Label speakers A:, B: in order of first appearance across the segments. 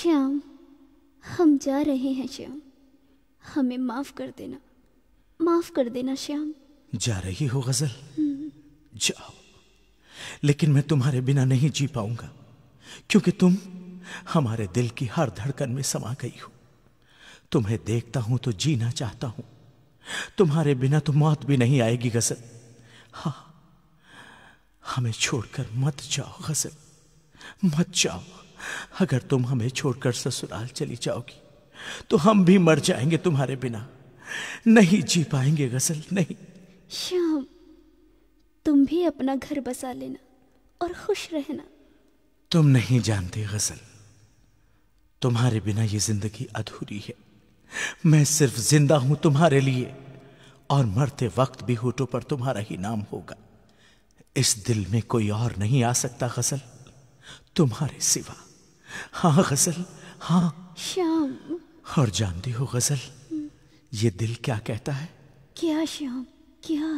A: श्याम, हम जा रहे हैं श्याम, हमें माफ कर देना, माफ कर देना श्याम।
B: जा रही हो गजल? जाओ, लेकिन मैं तुम्हारे बिना नहीं जी पाऊंगा, क्योंकि तुम हमारे दिल की हर धड़कन में समा गई हो। तुम्हें देखता हूं तो जीना चाहता हूं, तुम्हारे बिना तो मौत भी नहीं आएगी गजल। हाँ, हमें छोड़कर मत जाओ गजल, मत जाओ। अगर तुम हमें छोड़कर ससुराल चली जाओगी तो हम भी मर जाएंगे तुम्हारे बिना, नहीं जी पाएंगे गजल, नहीं।
A: श्याम, तुम भी अपना घर बसा लेना और खुश रहना।
B: तुम नहीं जानते गजल, तुम्हारे बिना ये जिंदगी अधूरी है। मैं सिर्फ जिंदा हूं तुम्हारे लिए, और मरते वक्त भी होठों पर तुम्हारा ही नाम होगा। इस दिल में कोई और नहीं आ सकता गजल तुम्हारे सिवा। हाँ गजल, हाँ।
A: श्याम,
B: और जानती हो गजल, ये दिल क्या कहता है?
A: क्या श्याम, क्या?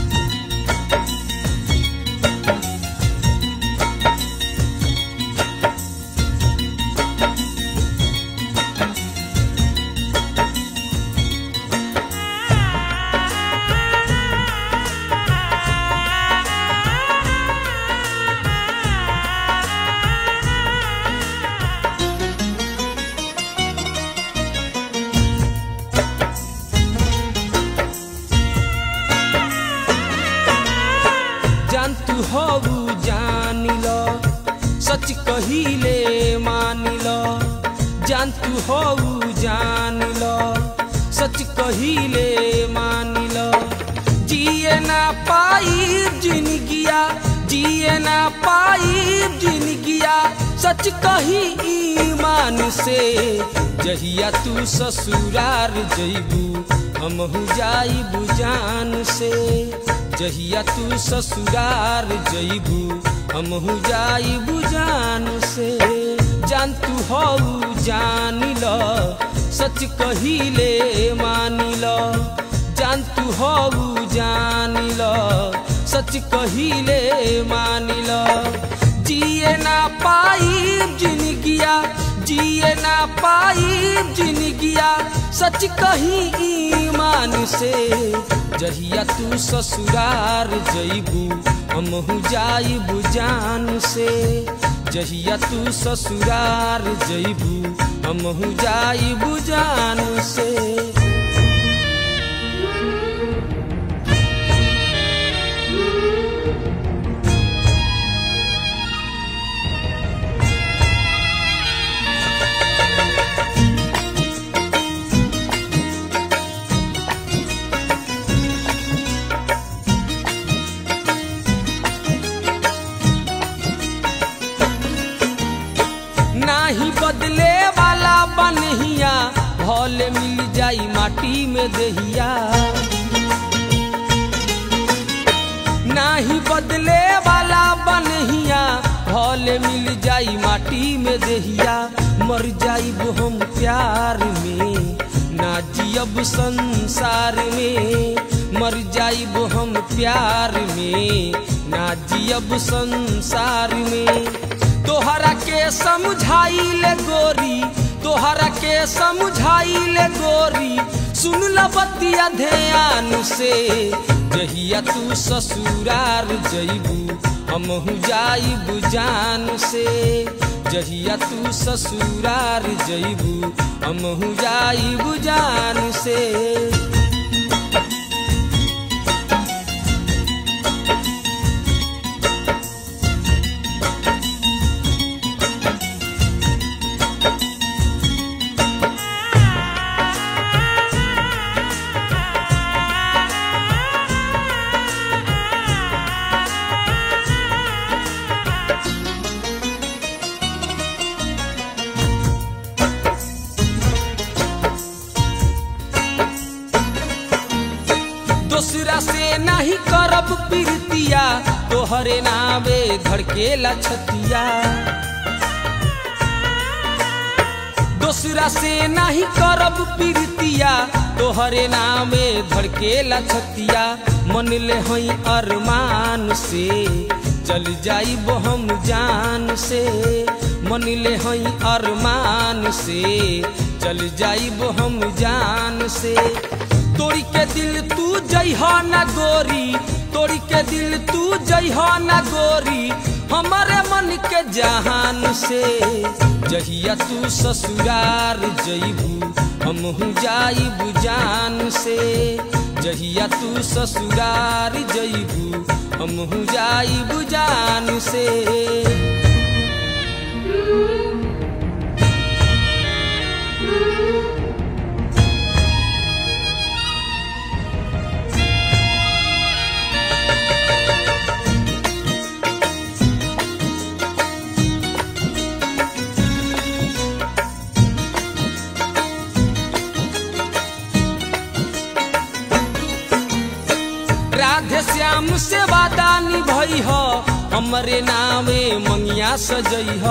C: होऊ जान लो, सच कहिले मान लो। जान तू होऊ जान लो, सच कहिले मान लो। जिए ना पाई जिंदगिया, जिए ना पाई जिंदगिया, सच कही ईमान से। जहिया तू ससुरार जइबू, हमहू जाइबू जान से। जहिया तू ससुरार जइबू, हमहू जाइबू जान से। जान तू होऊ जान लो, सच कहिले मान लो। जान तू होऊ जान लो, सच कहिले मान लो। जिए ना पाई जिंदगिया, जिए ना पाई जिंदगिया, सच कही ईमान से। जहिया तू ससुरार जइबू, हमहू जाइबू जान से। जहिया तू ससुरार जइबू, हमहू जाइबू जान से। नाही बदले वाला बनहिया, भले मिल जाई माटी में दहिया। नाही बदले वाला बनहिया, भले मिल जाई माटी में दहिया। मर जाइब हम प्यार में, ना जियब संसार में। मर जाइब हम प्यार में, ना जियब संसार में। तोहरा के समझाइले गोरी, तोहरा के समझाइले गोरी, सुन ल बतिया ध्यान से। जहिया तू ससुरार जइबू, हमहू जाइबू जान से। जहिया तू ससुरार जइबू, हमहू जाइबू जान से। दूसरा से नहीं करब प्रीतिया, तोहरे नावे धड़केला छतिया। दूसरा से नहीं करब प्रीतिया, तोहरे नावे धड़केला छतिया। मन ले हई अरमान से, चल जाइब हम जान से। मन ले हई अरमान से चल जाइब हम जान से। तोड़ी के दिल तू जइहा न गोरी, तोड़ी के दिल तू जइहा न गोरी हमारे मन के जहान से। जहिया तू ससुरार जइबू हमहू जाइबू जान से। जहिया तू ससुरार जइबू हमहू जाइबू जान से। राधे श्याम से वादा निभई हो हमरे नामे मंगिया सजई हो।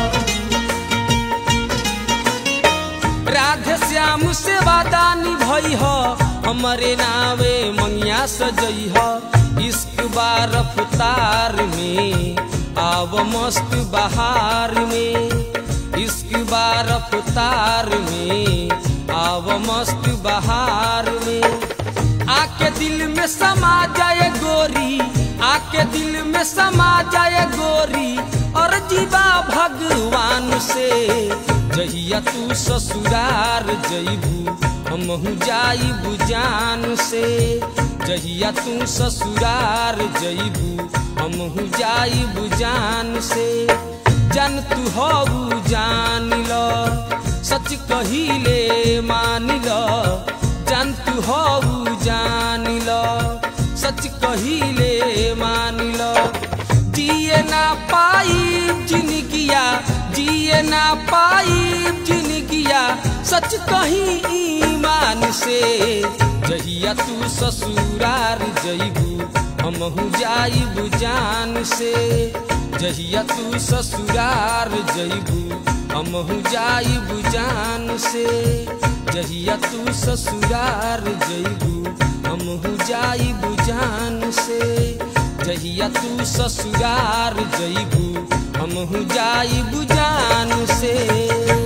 C: राधे श्याम से वादा निभई हो हमरे नामे मंगिया सजई हो। इश्क बा रफ्तार में आव मस्त बहार में, इश्क बा रफ्तार में आव मस्त बहार में। आके दिल में समा जाए गोरी, आके दिल में समा जाए गोरी और जीवा भगवान से। जहिया तू ससुरार जइबू हमहू जाइबू जान से। जहिया तू ससुरार जइबू हमहू जाइबू जान से। जान तू होबू जान लो सच कहिले मान लो। जान तू होबू जान लो सच कहिले मान लो। जिए ना पाई जिंदगिया, जिए ना पाई जिंदगिया सच कही ईमान से। जहिया तू ससुरार जइबू हमहू जाइबू जान से। जहिया तू ससुरार जइबू हमहू जाइबू जान से। जहिया तू ससुरार जइबू हमहू जाइबू जान से। जहिया तू ससुरार जइबू हमहू जाइबू जान से।